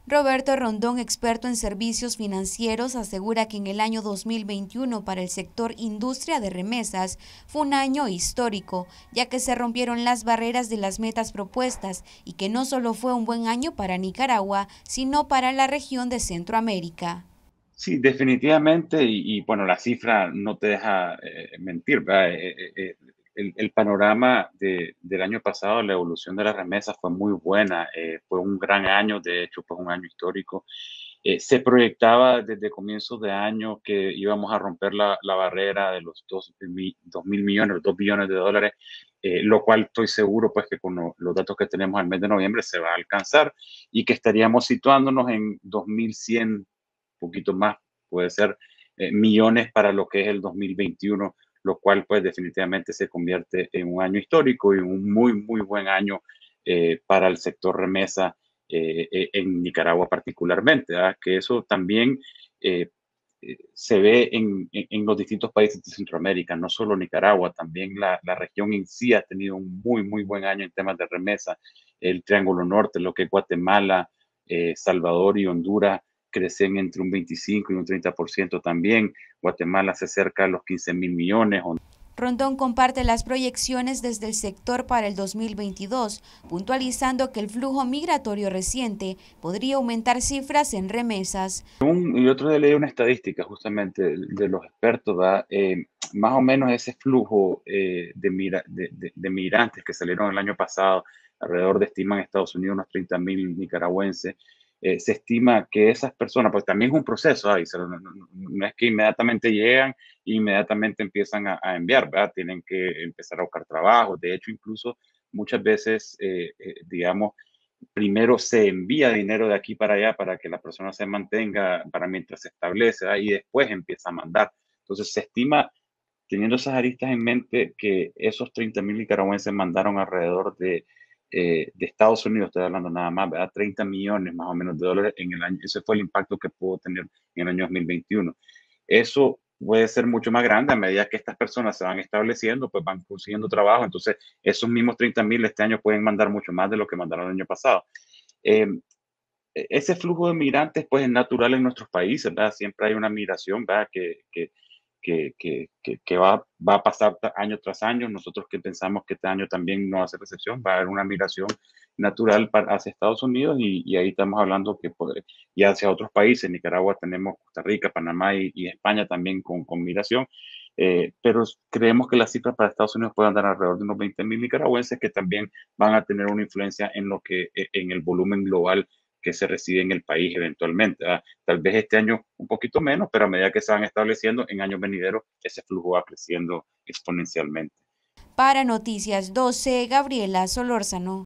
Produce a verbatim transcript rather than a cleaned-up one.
Roberto Rondón, experto en servicios financieros, asegura que en el año dos mil veintiuno para el sector industria de remesas fue un año histórico, ya que se rompieron las barreras de las metas propuestas y que no solo fue un buen año para Nicaragua, sino para la región de Centroamérica. Sí, definitivamente, y, y, bueno, la cifra no te deja eh, mentir, ¿verdad? Eh, eh, eh, el, el panorama de- del año pasado, la evolución de las remesas fue muy buena, eh, fue un gran año, de hecho fue un año histórico. Eh, se proyectaba desde comienzos de año que íbamos a romper la, la barrera de los dos, mi- dos mil millones, los dos billones de dólares, eh, lo cual estoy seguro pues que con lo- los datos que tenemos al mes de noviembre se va a alcanzar y que estaríamos situándonos en dos mil cien poquito más, puede ser eh, millones para lo que es el dos mil veintiuno, lo cual pues definitivamente se convierte en un año histórico y un muy, muy buen año eh, para el sector remesa eh, eh, en Nicaragua particularmente, ¿verdad? Que eso también eh, eh, se ve en, en, en, los distintos países de Centroamérica, no solo Nicaragua, también la, la, región en sí ha tenido un muy, muy buen año en temas de remesa, el Triángulo Norte, lo que es Guatemala, eh, Salvador y Honduras, crecen entre un veinticinco y un treinta por ciento también. Guatemala se acerca a los quince mil millones. Rondón comparte las proyecciones desde el sector para el dos mil veintidós, puntualizando que el flujo migratorio reciente podría aumentar cifras en remesas. Un, y otro día leí una estadística justamente de, de los expertos, ¿verdad? Eh, más o menos ese flujo eh, de, mira, de, de, de, migrantes que salieron el año pasado, alrededor de estiman en Estados Unidos unos treinta mil nicaragüenses, eh, se estima que esas personas, pues también es un proceso, ¿ah? no, no, no, es que inmediatamente llegan e inmediatamente empiezan a, a, enviar, ¿verdad? Tienen que empezar a buscar trabajo, de hecho incluso muchas veces, eh, eh, digamos, primero se envía dinero de aquí para allá para que la persona se mantenga para mientras se establece, ¿eh? Y después empieza a mandar. Entonces se estima, teniendo esas aristas en mente, que esos treinta mil nicaragüenses mandaron alrededor de, eh, de Estados Unidos, estoy hablando nada más, ¿verdad? treinta millones más o menos de dólares en el año. Ese fue el impacto que pudo tener en el año dos mil veintiuno. Eso puede ser mucho más grande a medida que estas personas se van estableciendo, pues van consiguiendo trabajo. Entonces, esos mismos treinta mil este año pueden mandar mucho más de lo que mandaron el año pasado. Eh, ese flujo de migrantes, pues es natural en nuestros países, ¿verdad? Siempre hay una migración, ¿verdad? Que, que, que, que, que, que va, va a pasar año tras año. Nosotros que pensamos que este año también no va a ser excepción, va a haber una migración natural para, hacia Estados Unidos y, y ahí estamos hablando que puede, y hacia otros países. Nicaragua tenemos Costa Rica, Panamá y, y España también con, con migración. Eh, pero creemos que las cifras para Estados Unidos pueden andar alrededor de unos veinte mil nicaragüenses que también van a tener una influencia en lo que en el volumen global que se recibe en el país eventualmente. ¿Verdad? Tal vez este año un poquito menos, pero a medida que se van estableciendo en años venideros, ese flujo va creciendo exponencialmente. Para Noticias doce, Gabriela Solórzano.